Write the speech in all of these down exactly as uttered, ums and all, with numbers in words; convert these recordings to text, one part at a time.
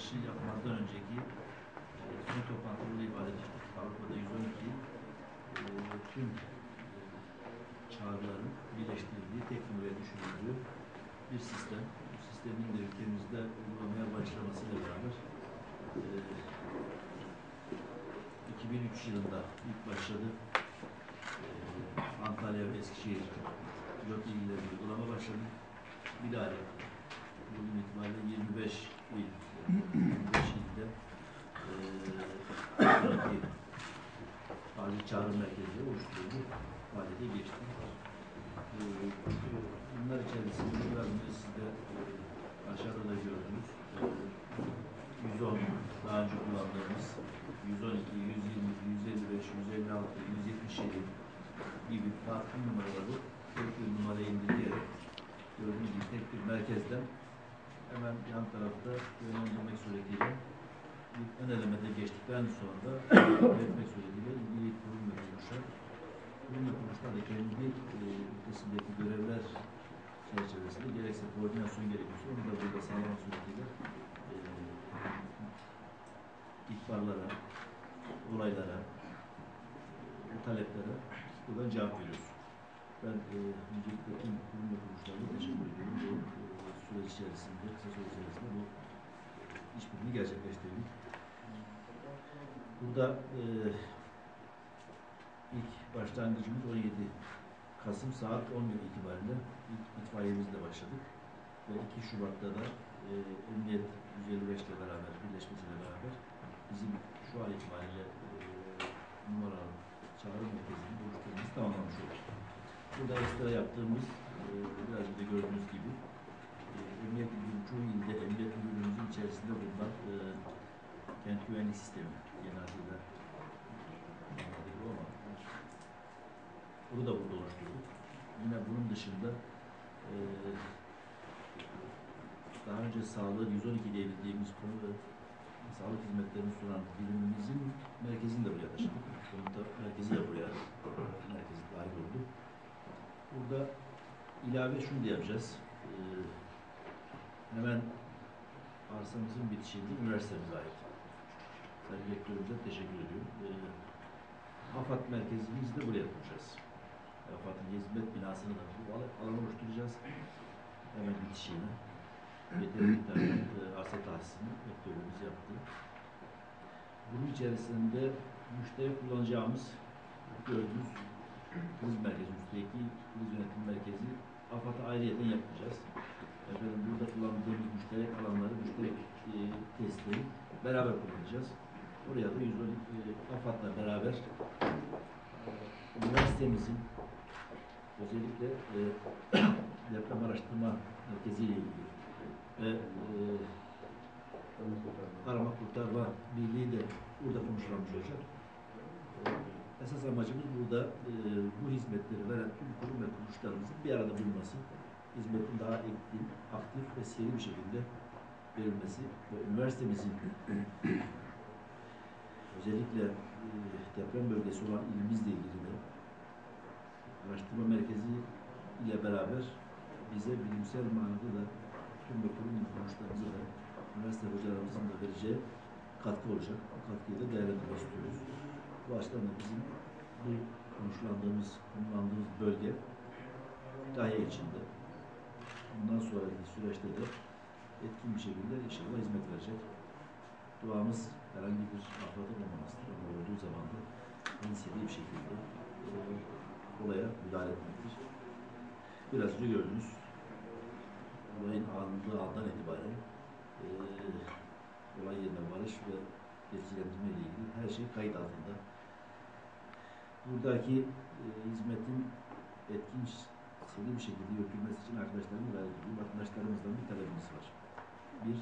açılışı yapmaktan önceki e, son toplantıda ifade etmiştik. Avrupa'da yüz on iki e, tüm e, çağrıların birleştirildiği, tek numara düşürüldüğü bir sistem. Bu sistemin de ülkemizde uygulamaya başlamasıyla beraber e, iki bin üç yılında ilk başladı. E, Antalya ve Eskişehir pilot illeri uygulama başladı. Bilahare bugün itibariyle yirmi beş il, yirmi beş ilde e, acil çağrı merkezleri oluşturuldu. Faaliyete geçti. E, bunlar içerisinde biraz önce siz de e, aşağıda da gördünüz. E, yüz on daha önce kullandığımız yüz on iki, yüz yirmi, yüz elli beş, yüz elli altı, yüz yetmiş yedi gibi farklı numaraları tek bir numaraya indirgeyerek gördüğünüz gibi tek bir merkezden hemen yan tarafta yönlendirmek suretiyle bir ön elemede geçtikten sonra etmek suretiyle ilgili kurum ve kuruluşlar kurum ve kuruluşlar da kendi e, ülkesindeki görevler çerçevesinde gerekse koordinasyon gerekiyorsa onu da burada sağlamak suretiyle e, ihbarlara, olaylara, bu taleplere buradan cevap veriyoruz. Ben e, öncelikle tüm kurum ve kuruluşlarına teşekkür ediyorum. Bu e, süreç içerisinde, kısa süre içerisinde bu işbirliğini gerçekleştirdik. Burada e, ilk başlangıcımız on yedi Kasım saat on bir itibariyle ilk itfaiyemizle başladık. Ve iki Şubat'ta da e, Emniyet yüz elli beş ile beraber, birleşmesiyle beraber bizim şu an itibariyle e, numaralı çağrı merkezini oluşturmamız tamamlamış olduk. Burada ekstra yaptığımız, e, biraz önce gördüğünüz gibi, e, Emniyet Müdürlüğü, çoğu ilde Emniyet Müdürlüğümüzün içerisinde bulunan e, kent güvenlik sistemi, genel adıyla bu ama bunu da burada oluşturduk. Yine bunun dışında e, daha önce sağlığı yüz on iki diye bildiğimiz konu ve sağlık hizmetlerini sunan birimimizin merkezini de buraya taşıdık. Bunun da merkezi de buraya merkezi dahil oldu. Burada ilave şunu da yapacağız. Ee, hemen arsamızın bitişinde üniversitemize ait. Sayın Rektörümüze teşekkür ediyorum. Ee, AFAD merkezimizi de buraya kuracağız. AFAD'ın hizmet binasını da bu alanı oluşturacağız. Hemen bitişiğine. Yeterli bir tane e, arsa tahsisini rektörümüz yaptı. Bunun içerisinde müşteri kullanacağımız gördüğünüz kriz merkezi, üstteki kriz yönetim merkezi AFAD'a ayrıyeten yapacağız. Efendim, burada kullandığımız müşterek alanları, müşterek e, testleri beraber kullanacağız. Oraya da yüz on e, AFAD'la beraber e, üniversitemizin özellikle e, deprem araştırma merkezi ile ilgili ve e, arama kurtarma birliği de burada konuşulmuş olacak. E, esas amacımız burada e, bu hizmetleri veren tüm kurum ve kuruluşlarımızın bir arada bulunması, hizmetin daha etkin, aktif ve seri bir şekilde verilmesi ve üniversitemizin özellikle e, deprem bölgesi olan ilimizle ilgili de araştırma merkezi ile beraber bize bilimsel manada da tüm ve kurum kuruluşlarımıza da üniversite hocalarımızın da vereceği katkı olacak. Bu katkıyı da değerlendirmek istiyoruz. Bu açıdan da bizim bu konuşlandığımız, konuşlandığımız bölge Kütahya içinde. Bundan sonraki süreçte de etkin bir şekilde inşallah hizmet verecek. Duamız herhangi bir afetın olmamasıdır. Ama olduğu zaman da en seri bir şekilde e, olaya müdahale etmektir. Biraz önce gördünüz. Olayın anında andan itibaren e, olay yerine varış ve neticelendirme ile ilgili her şey kayıt altında. Buradaki e, hizmetin etkin, seri bir şekilde yürütülmesi için arkadaşlarımız gayret ediyor. Arkadaşlarımızdan bir talebimiz var. Bir,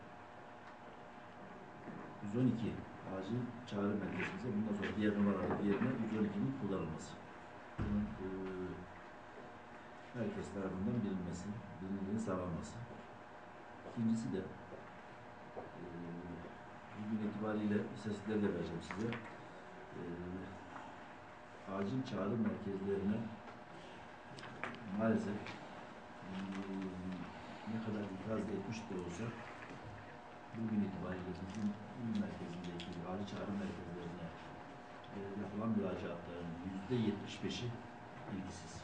yüz on iki acil çağrı merkezimize bundan sonra diğer numaralı yerine yüz on ikinin kullanılması. Bunun e, herkes tarafından bilinmesi, bilinirliğinin sağlanması. İkincisi de e, bugün itibariyle istatistikleri de vereceğim size. E, acil çağrı merkezlerine maalesef e, ne kadar itiraz etmiş de olsa bugün itibariyle bizim il merkezindeki acil çağrı merkezlerine e, yapılan müracaatların yüzde yetmiş beşi ilgisiz.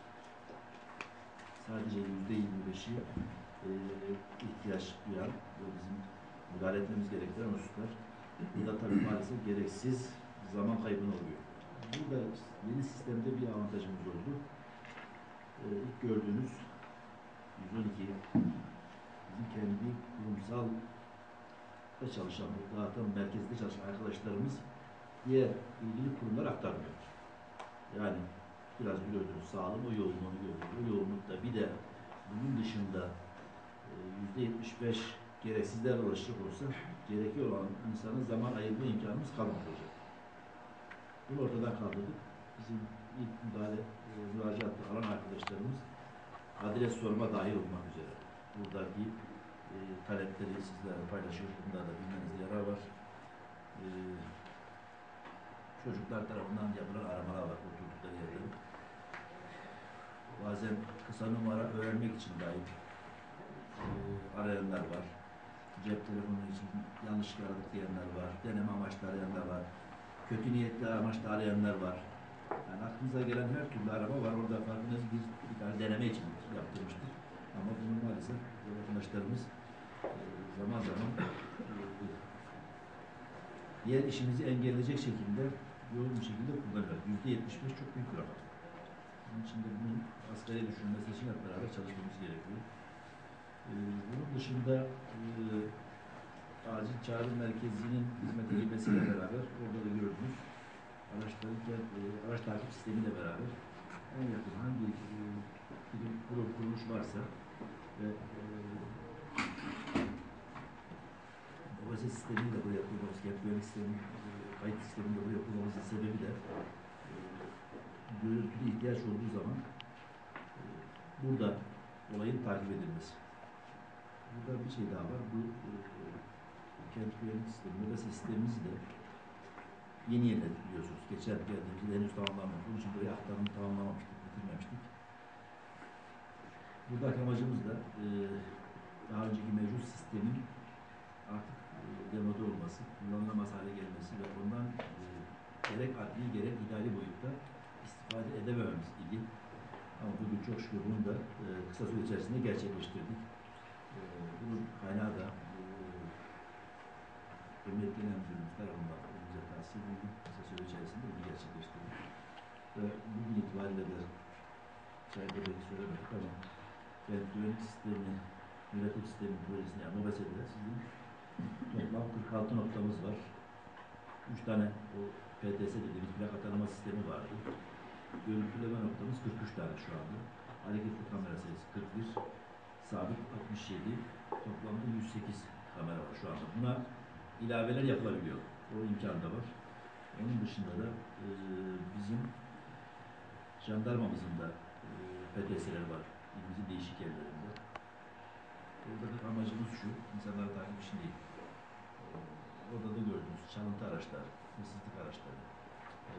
Sadece yüzde yirmi beşi e, ihtiyaç duyan ve bizim müdahale etmemiz gereken hususlar. Bu da tabii maalesef gereksiz zaman kaybına oluyor. Burada yeni sistemde bir avantajımız oldu. Ee, ilk gördüğünüz yüz on iki bizim kendi kurumsal çalışan, dağıtan merkezde çalışan arkadaşlarımız diğer ilgili kurumlara aktarmıyor. Yani biraz gördüğünüz sağlığın o yoğunluğunu gördüğünüz o yoğunlukta bir de bunun dışında yüzde yetmiş beş gereksizler ulaşacak olsa gerekiyor olan insanın zaman ayırma imkanımız kalmamış olacak. Bunu ortadan kaldırdık. Bizim ilk müdahale e, müracaatta alan arkadaşlarımız adres sorma dahil olmak üzere buradaki e, talepleri sizlerle paylaşıyor. Bunda da bilmenizde yarar var. E, çocuklar tarafından yapılan aramalar var oturdukları yerde. Bazen kısa numara öğrenmek için dahi e, arayanlar var. Cep telefonu için yanlışlıkla aradık diyenler var. Deneme amaçlı arayanlar var. Kötü niyetli amaçlı arayanlar var. Yani aklınıza gelen her türlü araba var. Orada farkınız bir, bir tane deneme için yaptırmıştır. Ama bunu maalesef vatandaşlarımız e, zaman zaman e, diğer işimizi engelleyecek şekilde yoğun bir şekilde kullanıyorlar. Yüzde yetmiş beş çok büyük bir rakam. Bunun için de bunun asgari düşünmesi için hep beraber çalışmamız gerekiyor. E, bunun dışında e, acil çağrı merkezinin hizmete girmesiyle beraber orada da gördünüz araçların e, araç takip sistemiyle beraber en yakın hangi e, birim kurum kuruluş varsa ve e, O B S sistemini de buraya kurmamız, kent güvenlik sistemi, e, kayıt sistemini de buraya kurmamızın sebebi de e, görüntülü ihtiyaç olduğu zaman e, burada olayın takip edilmesi. Burada bir şey daha var. Bu e, kent güvenlik sistemi, O B S sistemimizi de yeni yeniledik biliyorsunuz. Geçen geldiğimizde henüz tamamlanmadı. Bunun için buraya aktarımı tamamlamamıştık, bitirmemiştik. Buradaki amacımız da e, daha önceki mevcut sistemin artık e, demoda olması, kullanılamaz hale gelmesi ve ondan e, gerek adli gerek idari boyutta istifade edemememiz idi. Ama bugün çok şükür bunu da e, kısa süre içerisinde gerçekleştirdik. E, bunun kaynağı da e, Emniyet Genel Müdürümüz tarafından bize tahsil edildi. Kısa süre içerisinde bunu gerçekleştirdik. Ve bugün itibariyle de çayda belki söylemedik ama kent güvenlik sistemi, yönetim sistemi projesini yani O B S'de sizin toplam kırk altı noktamız var. üç tane o P T S dediğimiz plaka tanıma sistemi vardı. Görüntüleme noktamız kırk üç tane şu anda. Hareketli kamera sayısı kırk bir, sabit altmış yedi, toplamda yüz sekiz kamera var şu anda. Buna ilaveler yapılabiliyor. O imkan da var. Onun dışında da e, bizim jandarmamızın da e, P T S'leri var. İlimizin değişik yerlerinde. Buradaki amacımız şu, insanlara takip için değil. E, orada da gördüğünüz çalıntı araçlar, hırsızlık araçları, e,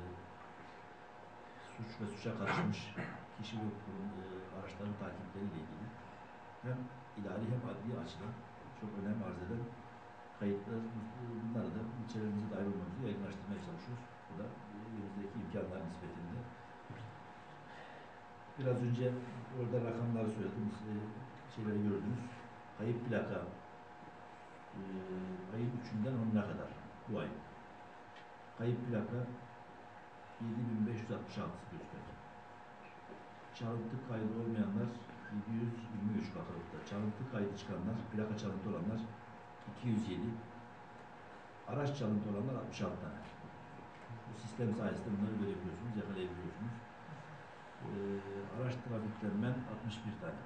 suç ve suça karışmış kişi ve kurum e, araçların takipleriyle ilgili hem idari hem adli açıdan çok önem arz eden kayıtlar, bunları da içeriğimize dahil olmamızı yaygınlaştırmaya çalışıyoruz. Bu da elimizdeki imkanlar nispetinde. Biraz önce orada rakamları söyledim, şeyleri gördünüz. Kayıp plaka e, ayın üçünden onuna kadar bu ay. Kayıp plaka yedi bin beş yüz altmış altı gösteriyor. Çalıntı kaydı olmayanlar yedi yüz yirmi üç bakanlıkta. Çalıntı kaydı çıkanlar, plaka çalıntı olanlar iki yüz yedi. Araç çalıntı olanlar altmış altı tane. Bu sistem sayesinde bunları görebiliyorsunuz, yakalayabiliyorsunuz. Ee, araç trafiklenmen altmış bir tane.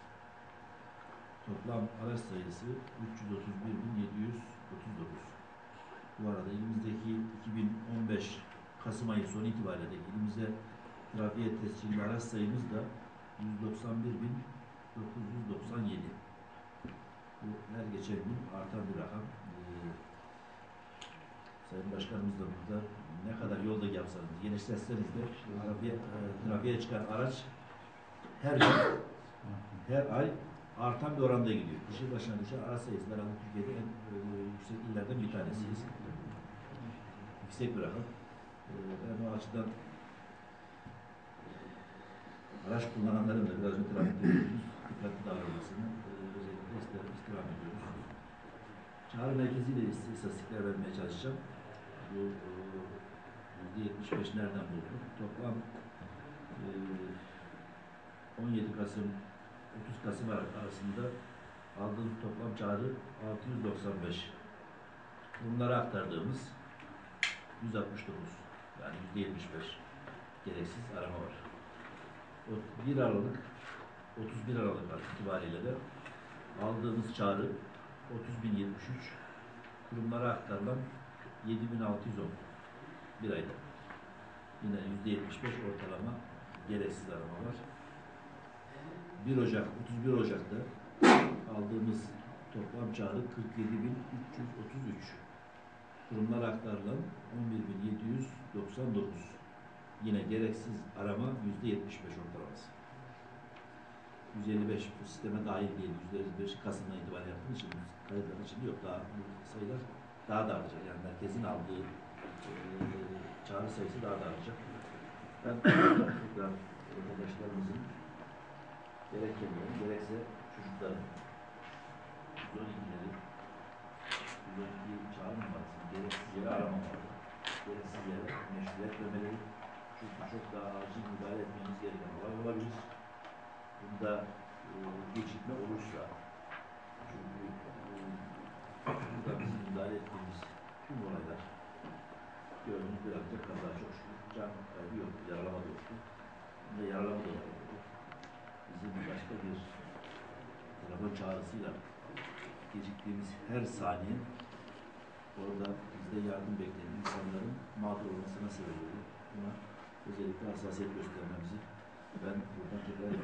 Toplam araç sayısı üç yüz otuz bir bin yedi yüz otuz dokuz. Bu arada elimizdeki iki bin on beş Kasım ayı sonu itibariyle elimize trafiğe tescilli araç sayımız da yüz doksan bir bin dokuz yüz doksan yedi. Bu her geçen gün artan bir rakam. Ee, Sayın Başkanımız da burada ne kadar yolda yapsanız, genişletseniz de trafiğe, e, trafiğe çıkan araç her gün, her ay artan bir oranda gidiyor. Kişi başına düşen araç sayısı herhalde Türkiye'de en e, yüksek illerden bir tanesiyiz. Yüksek bir rakam. E, ben o açıdan araç kullananların da biraz önce trafikte gördüğümüz dikkatli davranmasını e, özellikle ister, istirham ediyoruz. Çağrı merkeziyle istatistikler vermeye çalışacağım. Bu e, yüzde yetmiş beş nereden bulduk? Toplam e, on yedi Kasım otuz Kasım arasında aldığımız toplam çağrı altı yüz doksan beş. Bunlara aktardığımız yüz altmış dokuz, yani yüzde yetmiş beş gereksiz arama var. O bir Aralık otuz bir Aralık itibariyle de aldığımız çağrı otuz bin yetmiş üç, kurumlara aktarılan yedi bin altı yüz on bir ayda. Yine yüzde yetmiş beş ortalama gereksiz arama var. bir Ocak, otuz bir Ocak'ta aldığımız toplam çağrı kırk yedi bin üç yüz otuz üç. Kurumlara aktarılan on bir bin yedi yüz doksan dokuz. Yine gereksiz arama yüzde yetmiş beş ortalaması. yüz elli beş bu sisteme dahil değil. yüzde elli beş Kasım'dan itibaren yaptığımız için kayıtlar için yok. Daha bu sayılar daha da artacak. Yani merkezin aldığı e, çağrı sayısı daha da artacak. Ben tekrar arkadaşlarımızın gerek kendileri, gerekse çocukların yüz on ikileri yüz on iki çağrı numarasını gereksiz yere aramamalı. Gereksiz yere meşruiyet vermeleri. Çünkü çok daha acil müdahale etmemiz gereken olay olabilir. Bunda e, gecikme olursa, çünkü e, burada bizim müdahale ettiğimiz tüm olaylar gördüğünüz bir anda kaza, çok şükür can kaybı yoktu, yaralama da yoktu. Bunda yaralama da yoktu. Bizim başka bir telefon çağrısıyla geciktiğimiz her saniye orada bizde yardım bekleyen insanların mağdur olmasına sebep oluyor. Buna özellikle hassasiyet göstermemizi ben buradan tekrar